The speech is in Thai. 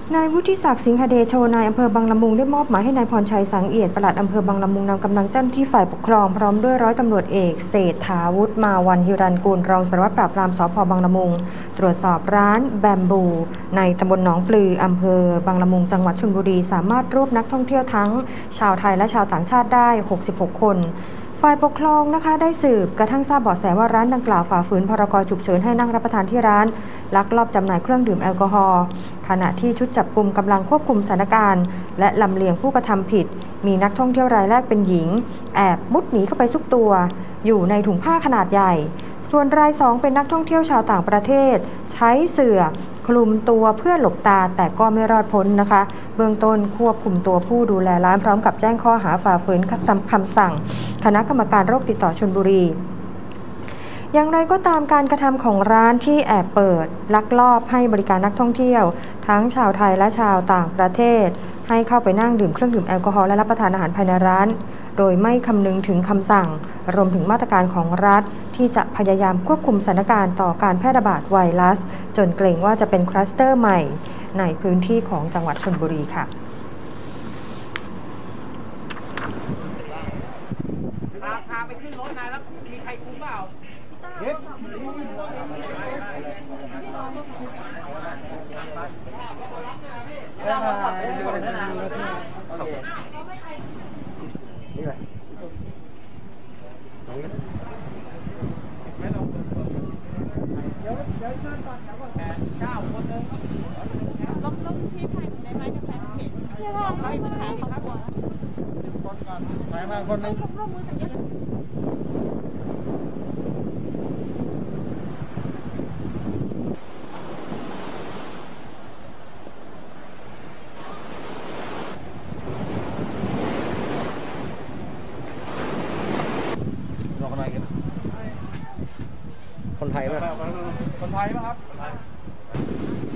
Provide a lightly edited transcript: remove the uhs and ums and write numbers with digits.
นายวุฒิศักดิ์สิงหเดโชนายอำเภอบางละมุงได้มอบหมายให้นายพรชัยสังเอียดปลัดอำเภอบางละมุงนำกำลังเจ้าหน้าที่ฝ่ายปกครองพร้อมด้วยร้อยตำรวจเอกเศรษฐาวุฒิมาวันฮิรัญกุลรองสารวัตรปราบปรามสภ.บางละมุงตรวจสอบร้านแบมบูในตำบลหนองปลืออำเภอบางละมุงจังหวัดชลบุรีสามารถรวบนักท่องเที่ยวทั้งชาวไทยและชาวต่างชาติได้66คนฝ่ายปกครองนะคะได้สืบกระทั่งทราบเบาะแสว่าร้านดังกล่าวฝ่าฝืนพรก.ฉุกเฉินให้นั่งรับประทานที่ร้านลักลอบจำหน่ายเครื่องดื่มแอลกอฮอล์ขณะที่ชุดจับกุมกำลังควบคุมสถานการณ์และลำเลียงผู้กระทำผิดมีนักท่องเที่ยวรายแรกเป็นหญิงแอบมุดหนีเข้าไปซุกตัวอยู่ในถุงผ้าขนาดใหญ่ส่วนรายสองเป็นนักท่องเที่ยวชาวต่างประเทศใช้เสื่อคลุมตัวเพื่อหลบตาแต่ก็ไม่รอดพ้นนะคะเบื้องต้นควบคุมตัวผู้ดูแลร้านพร้อมกับแจ้งข้อหาฝ่าฝืนคำสั่งคณะกรรมการโรคติดต่อชลบุรีอย่างไรก็ตามการกระทำของร้านที่แอบเปิดลักลอบให้บริการนักท่องเที่ยวทั้งชาวไทยและชาวต่างประเทศให้เข้าไปนั่งดื่มเครื่องดื่มแอลกอฮอล์และรับประทานอาหารภายในร้านโดยไม่คำนึงถึงคำสั่งรวมถึงมาตรการของรัฐที่จะพยายามควบคุมสถานการณ์ต่อการแพร่ระบาดไวรัสจนเกรงว่าจะเป็นคลัสเตอร์ใหม่ในพื้นที่ของจังหวัดชลบุรีค่ะพาไปขึ้นรถนายแล้วมีใครคุ้มเปล่าเฮ้ยเราขับไปดูด้วยนะโอเคนี่ไงเดี๋ยวเชิญก่อนเดี๋ยวก่อน9 คนเลยลบที่ถ่ายได้ไหมจะถ่ายเพจที่เราไม่มาถ่ายครอบครัวคนก่อนถ่ายมาคนนึงคนไทยป่ะคนไทยป่ะครับ